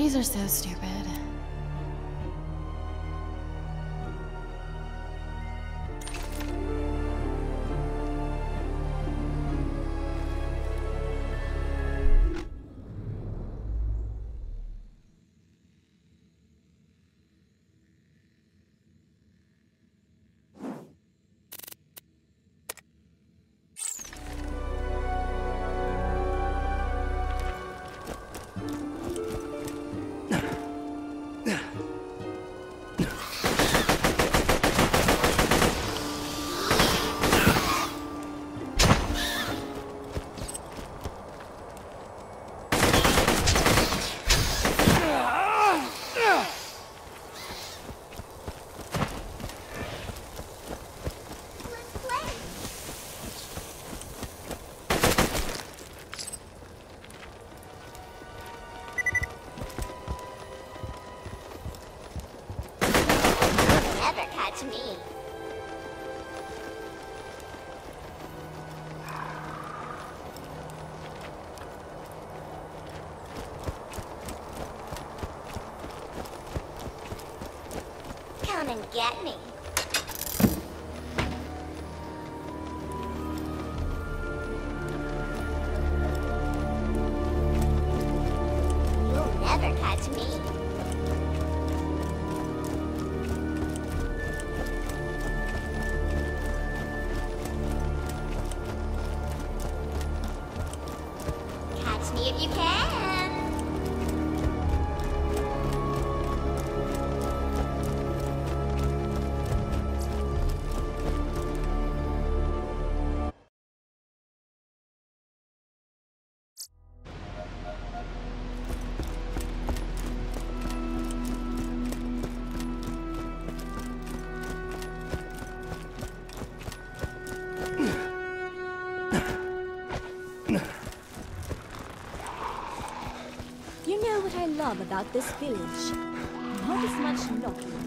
Cities are so stupid. Me. Come and get me. You'll never catch me. If you can. You know what I love about this village? Not as much knocking.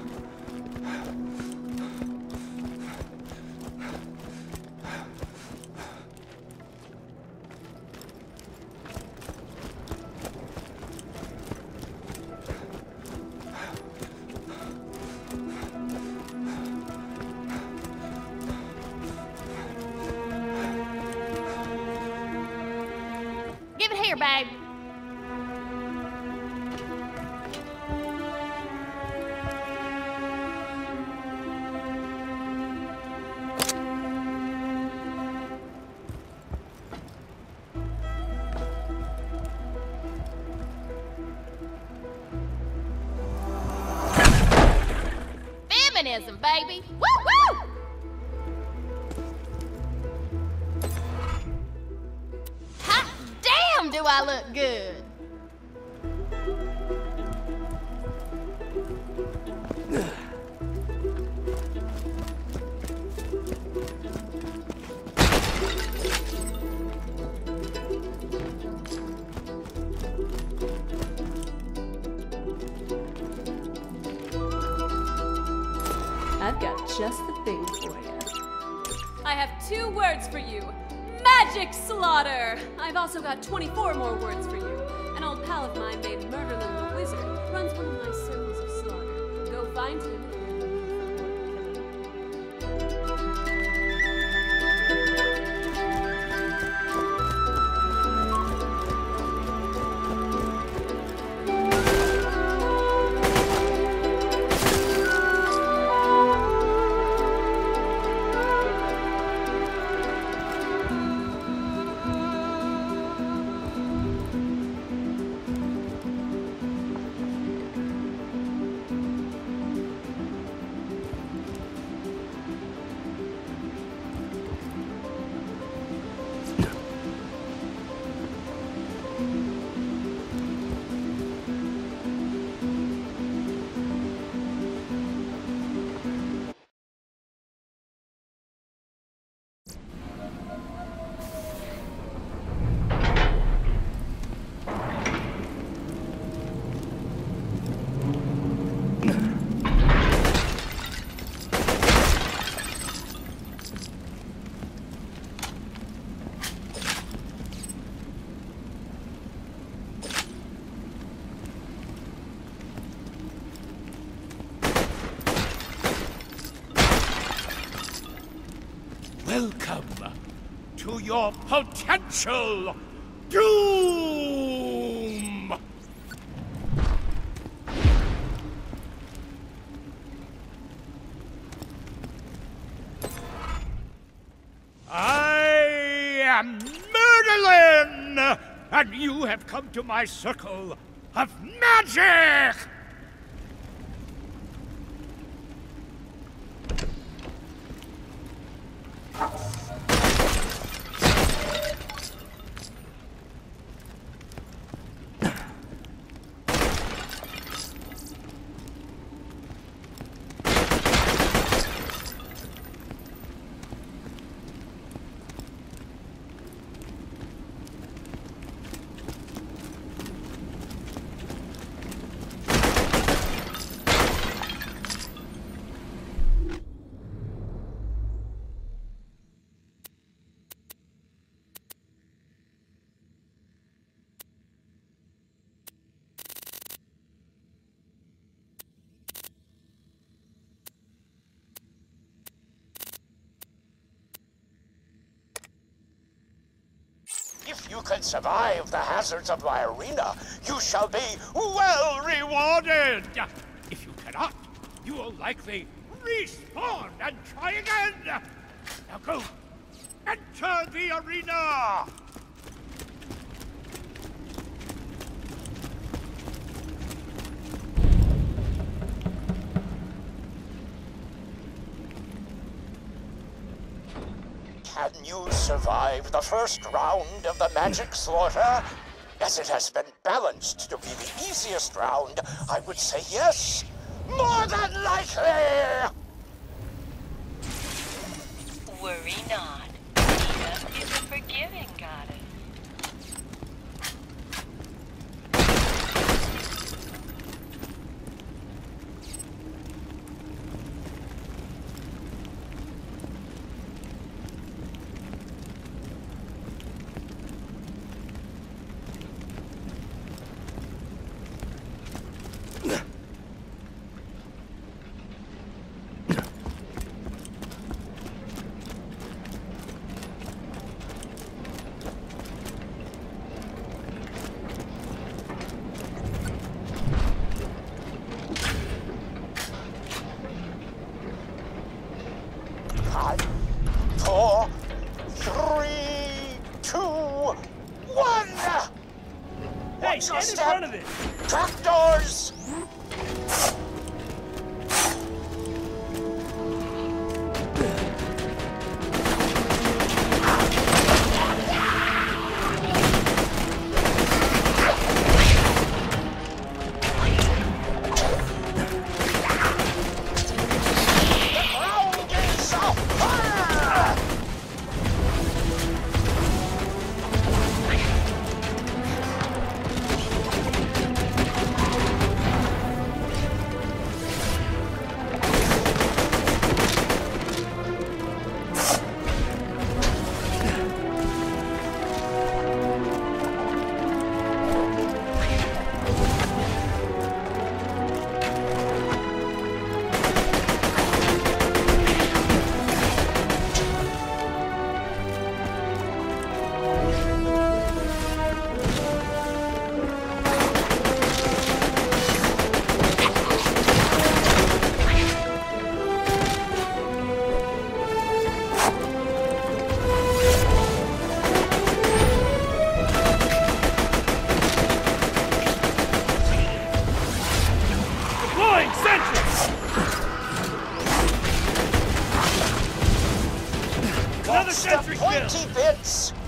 Give it here, babe. Feminism, baby. Woo woo! Hot damn, do I look good? I've got just the thing for you. I have 2 words for you. Magic slaughter! I've also got 24 more words for you. An old pal of mine named Murderland the Wizard runs one of my circles of slaughter. Go find him. Welcome to your potential doom! I am Merlin, and you have come to my circle of magic! If you can survive the hazards of my arena, you shall be well rewarded! If you cannot, you will likely respawn and try again! Now go! Enter the arena! Can you survive the first round of the magic slaughter? As it has been balanced to be the easiest round, I would say yes. More than likely! Worry not. Nina is a forgiving goddess. Hey, stand in front of it! Trapdoors! Another sentry kill! Pointy bits!